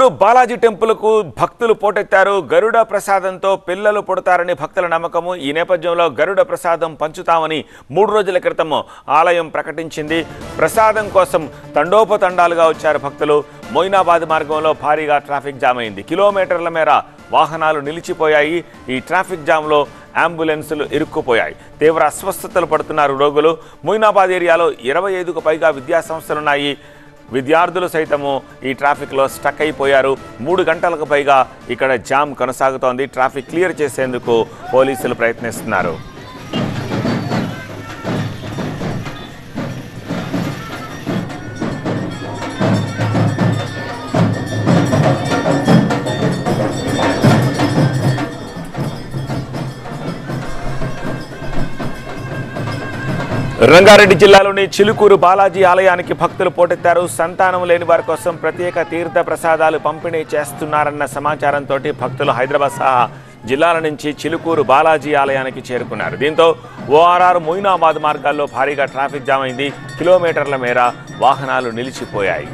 చిలుకూరు బాలాజీ టెంపుల్కు భక్తులు పోటెత్తారు. గరుడ ప్రసాదంతో పిల్లలు పుడతారని భక్తుల నమ్మకము. ఈ నేపథ్యంలో గరుడ ప్రసాదం పంచుతామని 3 రోజుల క్రితం ఆలయం ప్రకటించింది. ప్రసాదం కోసం తండోపతండాలుగా వచ్చారు భక్తులు. మొయినాబాద్ మార్గంలో భారీగా ట్రాఫిక్ జామ్ అయింది. కిలోమీటర్ల మేర వాహనాలు నిలిచిపోయాయి. ఈ ట్రాఫిక్ జామ్లో అంబులెన్సులు ఇరుక్కుపోయాయి. తీవ్ర అస్వస్థతలు పడుతున్నారు రోగులు. మొయినాబాద్ ఏరియాలో 25కు పైగా విద్యాసంస్థలున్నాయి. విద్యార్థులు సైతము ఈ ట్రాఫిక్లో స్టక్ అయిపోయారు. 3 గంటలకు పైగా ఇక్కడ జామ్ కొనసాగుతోంది. ట్రాఫిక్ క్లియర్ చేసేందుకు పోలీసులు ప్రయత్నిస్తున్నారు. రంగారెడ్డి జిల్లాలోని చిలుకూరు బాలాజీ ఆలయానికి భక్తులు పోటెత్తారు. సంతానం లేని వారి కోసం ప్రత్యేక తీర్థ ప్రసాదాలు పంపిణీ చేస్తున్నారన్న సమాచారంతో భక్తులు హైదరాబాద్ సహా జిల్లాల నుంచి చిలుకూరు బాలాజీ ఆలయానికి చేరుకున్నారు. దీంతో ఓఆర్ఆర్ మొయినాబాద్ మార్గాల్లో భారీగా ట్రాఫిక్ జామ్ అయింది. కిలోమీటర్ల మేర వాహనాలు నిలిచిపోయాయి.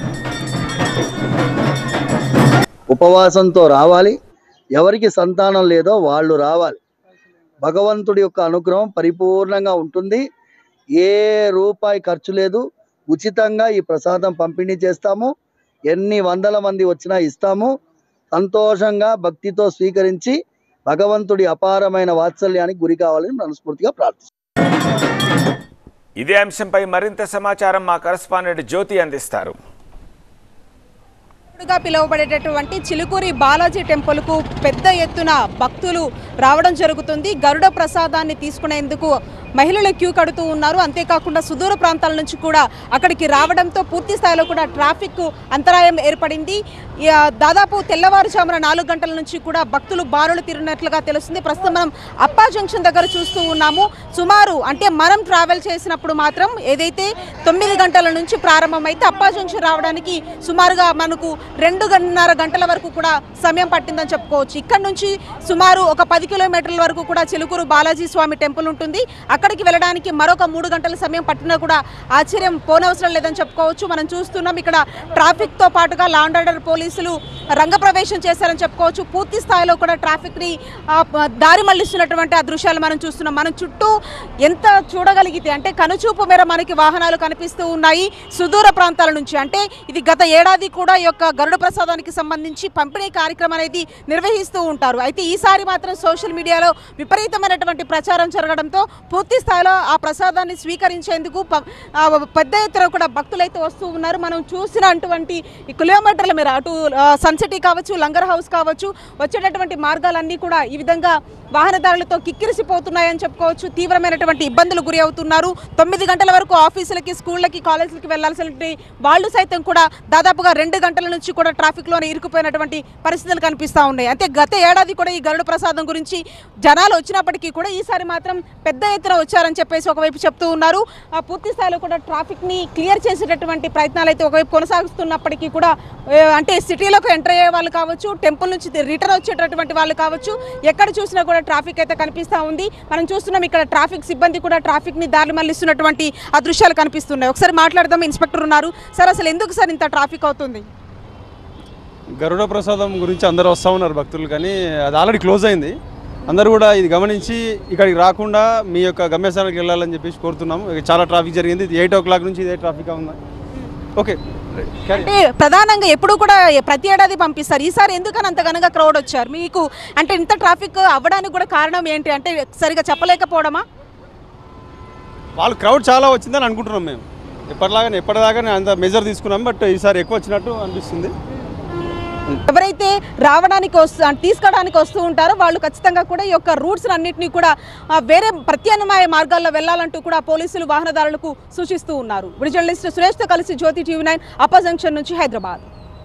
ఉపవాసంతో రావాలి. ఎవరికి సంతానం లేదో వాళ్ళు రావాలి. భగవంతుడి యొక్క అనుగ్రహం పరిపూర్ణంగా ఉంటుంది. ఏ రూపాయి ఖర్చు లేదు. ఉచితంగా ఈ ప్రసాదం పంపిణీ చేస్తాము. ఎన్ని వందల మంది వచ్చినా ఇస్తాము. సంతోషంగా భక్తితో స్వీకరించి భగవంతుడి అపారమైన వాత్సల్యానికి గురి కావాలని మనస్ఫూర్తిగా ప్రార్థిస్తున్నాం. ఇదే అంశంపై మరింత సమాచారం మా కరెస్పాండెంట్ జ్యోతి అందిస్తారు. పిలువబడేటటువంటి చిలుకూరి బాలాజీ టెంపుల్కు పెద్ద ఎత్తున భక్తులు రావడం జరుగుతుంది. గరుడ ప్రసాదాన్ని తీసుకునేందుకు మహిళలు క్యూ కడుతూ ఉన్నారు. అంతేకాకుండా సుదూర ప్రాంతాల నుంచి కూడా అక్కడికి రావడంతో పూర్తి స్థాయిలో కూడా ట్రాఫిక్ అంతరాయం ఏర్పడింది. దాదాపు తెల్లవారుజామున 4 గంటల నుంచి కూడా భక్తులు బారులు తీరినట్లుగా తెలుస్తుంది. ప్రస్తుతం మనం అప్పా జంక్షన్ దగ్గర చూస్తూ ఉన్నాము. సుమారు అంటే మనం ట్రావెల్ చేసినప్పుడు మాత్రం ఏదైతే 9 గంటల నుంచి ప్రారంభమైతే అప్పా జంక్షన్ రావడానికి సుమారుగా మనకు 2.5 గంటల వరకు కూడా సమయం పట్టిందని చెప్పుకోవచ్చు. ఇక్కడ నుంచి సుమారు ఒక 10 కిలోమీటర్ల వరకు కూడా చిలుకూరు బాలాజీ స్వామి టెంపుల్ ఉంటుంది. అక్కడికి వెళ్ళడానికి మరొక 3 గంటల సమయం పట్టినా కూడా ఆశ్చర్యం పోనవసరం లేదని చెప్పుకోవచ్చు. మనం చూస్తున్నాం ఇక్కడ ట్రాఫిక్తో పాటుగా లా అండ్ ఆర్డర్ పోలీసులు రంగప్రవేశం చేశారని చెప్పుకోవచ్చు. పూర్తి స్థాయిలో కూడా ట్రాఫిక్ని దారి మళ్లిస్తున్నటువంటి ఆ దృశ్యాలు మనం చూస్తున్నాం. మనం చుట్టూ ఎంత చూడగలిగితే అంటే కనుచూపు మేర మనకి వాహనాలు కనిపిస్తూ ఉన్నాయి. సుదూర ప్రాంతాల నుంచి అంటే ఇది గత ఏడాది కూడా ఈ యొక్క గరుడ ప్రసాదానికి సంబంధించి పంపిణీ కార్యక్రమం అనేది నిర్వహిస్తూ ఉంటారు. అయితే ఈసారి మాత్రం సోషల్ మీడియాలో విపరీతమైనటువంటి ప్రచారం జరగడంతో పూర్తి స్థాయిలో ఆ ప్రసాదాన్ని స్వీకరించేందుకు పెద్ద ఎత్తున కూడా భక్తులైతే వస్తూ ఉన్నారు. మనం చూసినటువంటి ఈ కిలోమీటర్ల మేర అటు సన్సిటీ కావచ్చు, లంగర్ హౌస్ కావచ్చు, వచ్చేటటువంటి మార్గాలన్నీ కూడా ఈ విధంగా వాహనదారులతో కిక్కిరిసిపోతున్నాయని చెప్పుకోవచ్చు. తీవ్రమైనటువంటి ఇబ్బందులు గురి అవుతున్నారు. 9 గంటల వరకు ఆఫీసులకి, స్కూళ్ళకి, కాలేజీలకి వెళ్లాల్సిన వాళ్ళు సైతం కూడా దాదాపుగా 2 గంటల నుంచి కూడా ట్రాఫిక్లోనే ఇరుక్కుపోయినటువంటి పరిస్థితులు కనిపిస్తూ ఉన్నాయి. అయితే గత ఏడాది కూడా ఈ గరుడ ప్రసాదం గురించి జనాలు వచ్చినప్పటికీ కూడా ఈసారి మాత్రం పెద్ద ఎత్తున వచ్చారని చెప్పేసి ఒకవైపు చెప్తూ ఉన్నారు. పూర్తి స్థాయిలో కూడా ట్రాఫిక్ని క్లియర్ చేసేటటువంటి ప్రయత్నాలు అయితే ఒకవైపు కొనసాగుతున్నప్పటికీ కూడా అంటే సిటీలోకి ఎంటర్ అయ్యే వాళ్ళు కావచ్చు, టెంపుల్ నుంచి రిటర్న్ వచ్చేటటువంటి వాళ్ళు కావచ్చు, ఎక్కడ చూసినా కూడా ట్రాఫిక్ అయితే కనిపిస్తూ ఉంది. మనం చూస్తున్నాం ఇక్కడ ట్రాఫిక్ సిబ్బంది కూడా ట్రాఫిక్ని దారి మళ్లిస్తున్నటువంటి ఆ దృశ్యాలు కనిపిస్తున్నాయి. ఒకసారి మాట్లాడదాం. ఇన్స్పెక్టర్ ఉన్నారు సార్. అసలు ఎందుకు సార్ ఇంత ట్రాఫిక్ అవుతుంది? గరుడ ప్రసాదం గురించి అందరూ వస్తూ ఉన్నారు భక్తులు, కానీ అది ఆల్రెడీ క్లోజ్ అయింది. అందరూ కూడా ఇది గమనించి ఇక్కడికి రాకుండా మీ యొక్క గమ్యస్థానానికి వెళ్ళాలని చెప్పేసి కోరుతున్నాము. చాలా ట్రాఫిక్ జరిగింది. 8 o'clock నుంచి ఇదే ట్రాఫిక్ ఉంది. ఓకే, అంటే ప్రధానంగా ఎప్పుడు కూడా ప్రతి ఏడాది పంపిస్తారు. ఈసారి ఎందుకని అంత ఘనంగా క్రౌడ్ వచ్చారు? మీకు అంటే ఇంత ట్రాఫిక్ అవ్వడానికి కూడా కారణం ఏంటి? అంటే సరిగా చెప్పలేకపోవడమా? వాళ్ళు క్రౌడ్ చాలా వచ్చిందని అనుకుంటున్నాం మేము. ఎప్పటిదాకానే అంత మెజర్ తీసుకున్నాం, బట్ ఈసారి ఎక్కువ వచ్చినట్టు అనిపిస్తుంది. ఎవరైతే రావడానికి తీసుకోవడానికి వస్తూ ఉంటారో వాళ్ళు ఖచ్చితంగా కూడా ఈ యొక్క రూట్స్ అన్నింటినీ కూడా వేరే ప్రత్యామ్నాయ మార్గాల్లో వెళ్లాలంటూ కూడా పోలీసులు వాహనదారులకు సూచిస్తూ ఉన్నారు. జర్నలిస్ట్ సురేష్తో కలిసి జ్యోతి TV9 అప్పా జంక్షన్ నుంచి హైదరాబాద్.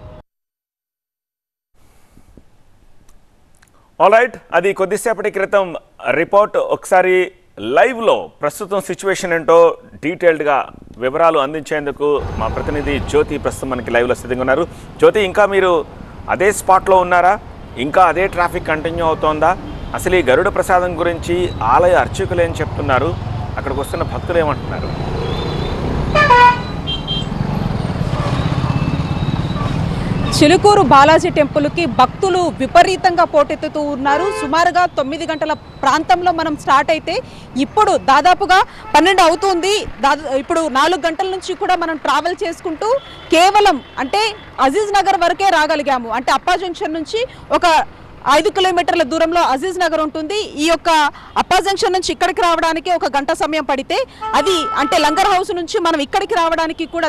ఆల్రైట్, అది కొద్దిసేపటి క్రితం రిపోర్ట్. ఒకసారి లైవ్లో ప్రస్తుతం సిచ్యువేషన్ ఏంటో డీటెయిల్డ్గా వివరాలు అందించేందుకు మా ప్రతినిధి జ్యోతి ప్రస్తుతం మనకి లైవ్లో సిద్ధంగా ఉన్నారు. జ్యోతి, ఇంకా మీరు అదే స్పాట్లో ఉన్నారా? ఇంకా అదే ట్రాఫిక్ కంటిన్యూ అవుతోందా? అసలు ఈ గరుడ ప్రసాదం గురించి ఆలయ అర్చకులు ఏం చెప్తున్నారు? అక్కడికి వస్తున్న భక్తులు ఏమంటున్నారు? చిలుకూరు బాలాజీ టెంపుల్కి భక్తులు విపరీతంగా పోటెత్తుతూ ఉన్నారు. సుమారుగా 9 గంటల ప్రాంతంలో మనం స్టార్ట్ అయితే ఇప్పుడు దాదాపుగా 12 అవుతుంది. ఇప్పుడు 4 గంటల నుంచి కూడా మనం ట్రావెల్ చేసుకుంటూ కేవలం అంటే అజీజ్ నగర్ వరకే రాగలిగాము. అంటే అప్పా జంక్షన్ నుంచి ఒక 5 కిలోమీటర్ల దూరంలో అజీజ్ నగర్ ఉంటుంది. ఈ యొక్క అప్పా జంక్షన్ నుంచి ఇక్కడికి రావడానికి 1 గంట సమయం పడితే అది అంటే లంగర్ హౌస్ నుంచి మనం ఇక్కడికి రావడానికి కూడా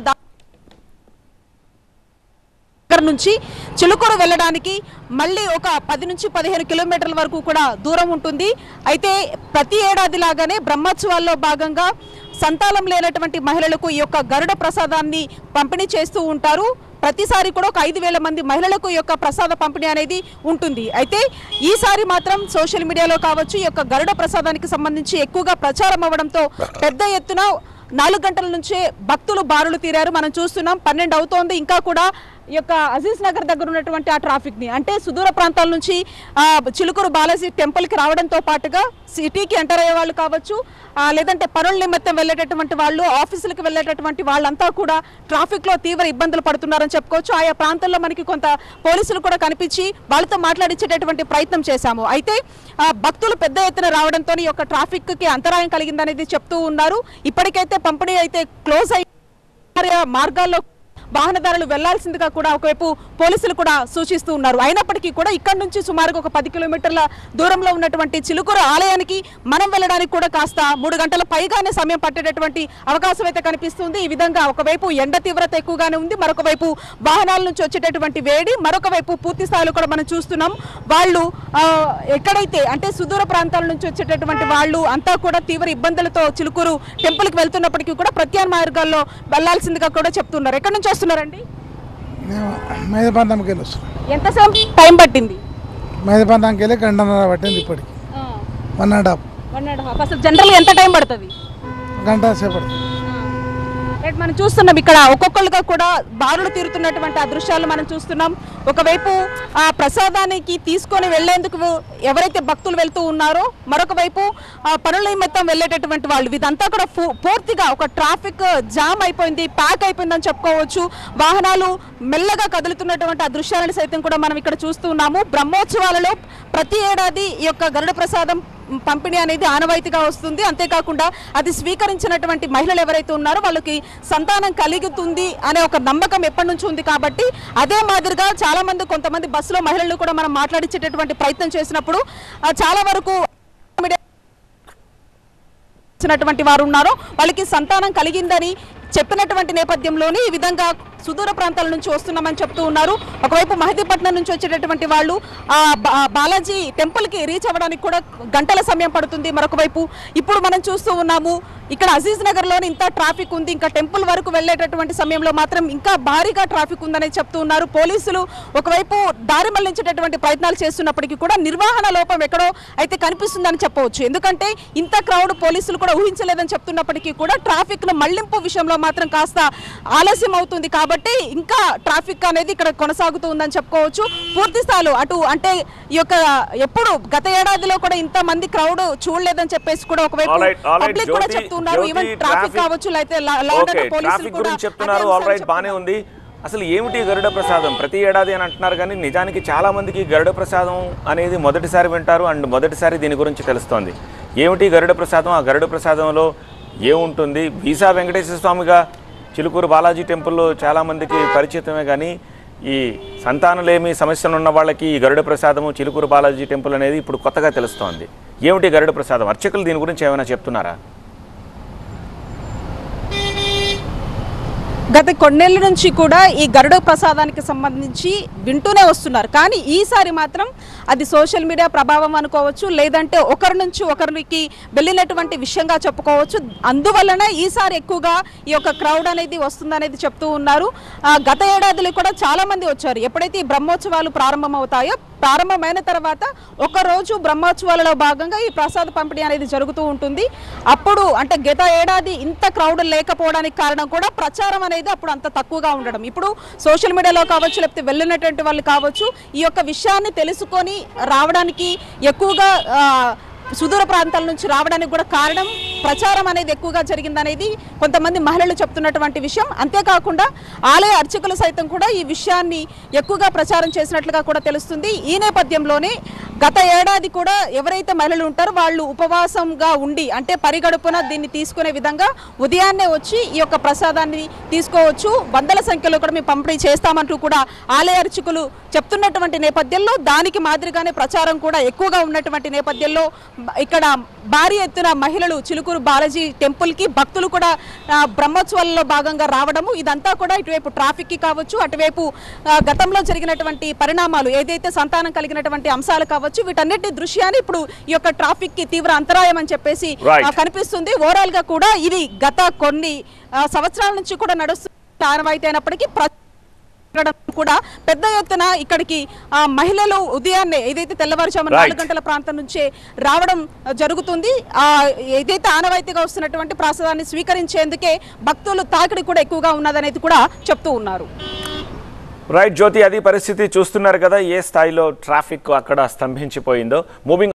నుంచి చిలుకూరు వెళ్ళడానికి మళ్ళీ ఒక 10 నుంచి 15 కిలోమీటర్ల వరకు కూడా దూరం ఉంటుంది. అయితే ప్రతి ఏడాది లాగానే బ్రహ్మోత్సవాల్లో భాగంగా సంతానం లేనటువంటి మహిళలకు ఈ యొక్క గరుడ ప్రసాదాన్ని పంపిణీ చేస్తూ ఉంటారు. ప్రతిసారి కూడా ఒక 5,000 మంది మహిళలకు ఈ యొక్క ప్రసాద పంపిణీ అనేది ఉంటుంది. అయితే ఈసారి మాత్రం సోషల్ మీడియాలో కావచ్చు ఈ యొక్క గరుడ ప్రసాదానికి సంబంధించి ఎక్కువగా ప్రచారం అవ్వడంతో పెద్ద ఎత్తున 4 గంటల నుంచే భక్తులు బారులు తీరారు. మనం చూస్తున్నాం 12 అవుతోంది. ఇంకా కూడా ఈ యొక్క అజీజ్ నగర్ దగ్గర ఉన్నటువంటి ఆ ట్రాఫిక్ని అంటే సుదూర ప్రాంతాల నుంచి చిలుకూరు బాలాజీ టెంపుల్కి రావడంతో పాటుగా సిటీకి ఎంటర్ అయ్యే వాళ్ళు కావచ్చు, లేదంటే పనుల నిమిత్తం వెళ్ళేటటువంటి వాళ్ళు, ఆఫీసులకు వెళ్ళేటటువంటి వాళ్ళంతా కూడా ట్రాఫిక్లో తీవ్ర ఇబ్బందులు పడుతున్నారని చెప్పుకోవచ్చు. ఆయా ప్రాంతాల్లో మనకి కొంత పోలీసులు కూడా కనిపించి వాళ్ళతో మాట్లాడించేటటువంటి ప్రయత్నం చేశాము. అయితే భక్తులు పెద్ద ఎత్తున రావడంతో ఈ యొక్క ట్రాఫిక్కి అంతరాయం కలిగిందనేది చెప్తూ ఉన్నారు. ఇప్పటికైతే పంపిణీ అయితే క్లోజ్ అయ్యే మార్గాల్లో వాహనదారులు వెళ్లాల్సిందిగా కూడా ఒకవైపు పోలీసులు కూడా సూచిస్తూ ఉన్నారు. అయినప్పటికీ కూడా ఇక్కడ నుంచి సుమారుగా ఒక 10 కిలోమీటర్ల దూరంలో ఉన్నటువంటి చిలుకూరు ఆలయానికి మనం వెళ్ళడానికి కూడా కాస్త 3 గంటల పైగానే సమయం పట్టేటటువంటి అవకాశం అయితే కనిపిస్తుంది. ఈ విధంగా ఒకవైపు ఎండ తీవ్రత ఎక్కువగానే ఉంది, మరొక వైపు వాహనాల నుంచి వచ్చేటటువంటి వేడి, మరొక వైపు పూర్తి స్థాయిలో కూడా మనం చూస్తున్నాం. వాళ్ళు ఎక్కడైతే అంటే సుదూర ప్రాంతాల నుంచి వచ్చేటటువంటి వాళ్ళు అంతా కూడా తీవ్ర ఇబ్బందులతో చిలుకూరు టెంపుల్కి వెళ్తున్నప్పటికీ కూడా ప్రత్యామ్నాయ మార్గాల్లో వెళ్లాల్సిందిగా కూడా చెప్తున్నారు. ఎక్కడి నుంచి వస్తున్నారండి? మైదపంతంకి వెళ్ళి వస్తున్నాం. ఎంత టైం పట్టింది? మైదపంతంకి వెళ్ళి 1 గంటన్నర పట్టింది. ఇప్పటికి 1.5 అసలు జనరల్గా ఎంత టైం పడుతుంది? గంట సేపడుతుంది. మనం చూస్తున్నాం ఇక్కడ ఒక్కొక్కరుగా కూడా బారులు తీరుతున్నటువంటి ఆ దృశ్యాలు మనం చూస్తున్నాం. ఒకవైపు ఆ ప్రసాదానికి తీసుకొని వెళ్లేందుకు ఎవరైతే భక్తులు వెళ్తూ ఉన్నారో, మరొక వైపు పనుల నిమిత్తం వెళ్ళేటటువంటి వాళ్ళు, ఇదంతా కూడా పూర్తిగా ఒక ట్రాఫిక్ జామ్ అయిపోయింది, ప్యాక్ అయిపోయిందని చెప్పుకోవచ్చు. వాహనాలు మెల్లగా కదులుతున్నటువంటి ఆ దృశ్యాలను సైతం కూడా మనం ఇక్కడ చూస్తూ ఉన్నాము. బ్రహ్మోత్సవాలలో ప్రతి ఏడాది ఈ యొక్క గరుడ ప్రసాదం పంపిణీ అనేది ఆనవాయితీగా వస్తుంది. అంతేకాకుండా అది స్వీకరించినటువంటి మహిళలు ఎవరైతే ఉన్నారో వాళ్ళకి సంతానం కలుగుతుంది అనే ఒక నమ్మకం ఎప్పటి నుంచి ఉంది. కాబట్టి అదే మాదిరిగా చాలా మంది కొంతమంది బస్సులో మహిళలు కూడా మనం మాట్లాడించేటటువంటి ప్రయత్నం చేసినప్పుడు చాలా వరకు వారు ఉన్నారో వాళ్ళకి సంతానం కలిగిందని చెప్పినటువంటి నేపథ్యంలోనే ఈ విధంగా సుదూర ప్రాంతాల నుంచి వస్తున్నామని చెప్తూ ఉన్నారు. ఒకవైపు మహదీపట్నం నుంచి వచ్చేటటువంటి వాళ్ళు బాలాజీ టెంపుల్కి రీచ్ అవ్వడానికి కూడా గంటల సమయం పడుతుంది. మరొక వైపు ఇప్పుడు మనం చూస్తూ ఉన్నాము ఇక్కడ అజీజ్ నగర్లోని ఇంత ట్రాఫిక్ ఉంది. ఇంకా టెంపుల్ వరకు వెళ్ళేటటువంటి సమయంలో మాత్రం ఇంకా భారీగా ట్రాఫిక్ ఉందని చెప్తూ ఉన్నారు. పోలీసులు ఒకవైపు దారి మళ్లించేటటువంటి ప్రయత్నాలు చేస్తున్నప్పటికీ కూడా నిర్వహణ లోపం ఎక్కడో అయితే కనిపిస్తుందని చెప్పవచ్చు. ఎందుకంటే ఇంత క్రౌడ్ పోలీసులు కూడా ఊహించలేదని చెప్తున్నప్పటికీ కూడా ట్రాఫిక్ ను మళ్లింపు విషయంలో మాత్రం కాస్త ఆలస్యం అవుతుంది. కాబట్టి ఇంకా ట్రాఫిక్ అనేది ఇక్కడ కొనసాగుతూ ఉందని చెప్పుకోవచ్చు. పూర్తి స్థాయిలో అటు అంటే ఈ యొక్క ఎప్పుడు గత ఏడాదిలో కూడా ఇంత మంది క్రౌడ్ చూడలేదని చెప్పేసి కూడా ఒకవైపు పబ్లిక్ కూడా చెప్తున్నారు. ఈవెన్ ట్రాఫిక్ కావచ్చు లేకపోతే పోలీసులు కూడా చెప్తున్నారు. ఆల్ రైట్, బానే ఉంది. అసలు ఏమిటి గరుడ ప్రసాదం? ప్రతి ఏడాది అని అంటున్నారు కానీ నిజానికి చాలా మందికి గరుడ ప్రసాదం అనేది మొదటిసారి వింటారు అండ్ మొదటిసారి దీని గురించి తెలుస్తోంది. ఏమిటి గరుడ ప్రసాదం? ఆ గరుడ ప్రసాదంలో ఏముంటుంది? వీసా వెంకటేశ్వర స్వామిగా చిలుకూరు బాలాజీ టెంపుల్లో చాలామందికి పరిచితమే కానీ ఈ సంతానలేమి సమస్యలు ఉన్న వాళ్ళకి ఈ గరుడ ప్రసాదము చిలుకూరు బాలాజీ టెంపుల్ అనేది ఇప్పుడు కొత్తగా తెలుస్తోంది. ఏమిటి గరుడ ప్రసాదం? అర్చకులు దీని గురించి ఏమైనా చెప్తున్నారా? గత కొన్నేళ్ల నుంచి కూడా ఈ గరుడ ప్రసాదానికి సంబంధించి వింటూనే వస్తున్నారు. కానీ ఈసారి మాత్రం అది సోషల్ మీడియా ప్రభావం అనుకోవచ్చు, లేదంటే ఒకరి నుంచి ఒకరికి వెళ్ళినటువంటి విషయంగా చెప్పుకోవచ్చు. అందువలన ఈసారి ఎక్కువగా ఈ యొక్క క్రౌడ్ అనేది వస్తుందనేది చెప్తూ ఉన్నారు. గత ఏడాదిలో కూడా చాలా మంది వచ్చారు. ఎప్పుడైతే ఈ బ్రహ్మోత్సవాలు ప్రారంభమవుతాయో ప్రారంభమైన తర్వాత ఒక రోజు బ్రహ్మోత్సవాలలో భాగంగా ఈ ప్రసాద పంపిణీ అనేది జరుగుతూ ఉంటుంది. అప్పుడు అంటే గత ఏడాది ఇంత క్రౌడ్ లేకపోవడానికి కారణం కూడా ప్రచారం అనేది అప్పుడు అంత తక్కువగా ఉండడం. ఇప్పుడు సోషల్ మీడియాలో కావచ్చు లేకపోతే వెళ్ళినటువంటి వాళ్ళు కావచ్చు ఈ యొక్క విషయాన్ని తెలుసుకొని రావడానికి ఎక్కువగా సుదూర ప్రాంతాల నుంచి రావడానికి కూడా కారణం ప్రచారం అనేది ఎక్కువగా జరిగిందనేది కొంతమంది మహిళలు చెప్తున్నటువంటి విషయం. అంతేకాకుండా ఆలయ అర్చకులు సైతం కూడా ఈ విషయాన్ని ఎక్కువగా ప్రచారం చేసినట్లుగా కూడా తెలుస్తుంది. ఈ నేపథ్యంలోనే గత ఏడాది కూడా ఎవరైతే మహిళలు ఉంటారో వాళ్ళు ఉపవాసంగా ఉండి అంటే పరిగడుపున దీన్ని తీసుకునే విధంగా ఉదయాన్నే వచ్చి ఈ యొక్క ప్రసాదాన్ని తీసుకోవచ్చు, వందల సంఖ్యలో కూడా మేము పంపిణీ చేస్తామంటూ కూడా ఆలయ అర్చకులు చెప్తున్నటువంటి నేపథ్యంలో దానికి మాదిరిగానే ప్రచారం కూడా ఎక్కువగా ఉన్నటువంటి నేపథ్యంలో ఇక్కడ భారీ ఎత్తున మహిళలు చిలుకూరు బాలాజీ టెంపుల్కి భక్తులు కూడా బ్రహ్మోత్సవాల్లో భాగంగా రావడము ఇదంతా కూడా ఇటువైపు ట్రాఫిక్కి కావచ్చు, అటువైపు గతంలో జరిగినటువంటి పరిణామాలు ఏదైతే సంతానం కలిగినటువంటి అంశాలు కావచ్చు వీటన్నిటి దృశ్యాన్ని ఇప్పుడు ఈ యొక్క ట్రాఫిక్కి తీవ్ర అంతరాయం అని చెప్పేసి కనిపిస్తుంది. ఓవరాల్ గా కూడా ఇది గత కొన్ని సంవత్సరాల నుంచి కూడా నడుస్తున్న ఆనవాయితీ అయినప్పటికీ కూడా పెద్ద ఎత్తున ఇక్కడికి మహిళలు ఉదయాన్నే ఏదైతే తెల్లవారుజామున 4 గంటల ప్రాంతం నుంచే రావడం జరుగుతుంది. ఏదైతే ఆనవాయితీగా వస్తున్నటువంటి ప్రసాదాన్ని స్వీకరించేందుకే భక్తులు తాకిడి కూడా ఎక్కువగా ఉన్నదనేది కూడా చెప్తూ ఉన్నారు. రైట్ జ్యోతి, అది పరిస్థితి చూస్తున్నారు కదా ఏ స్థాయిలో ట్రాఫిక్ అక్కడ స్తంభించిపోయిందో. మూవింగ్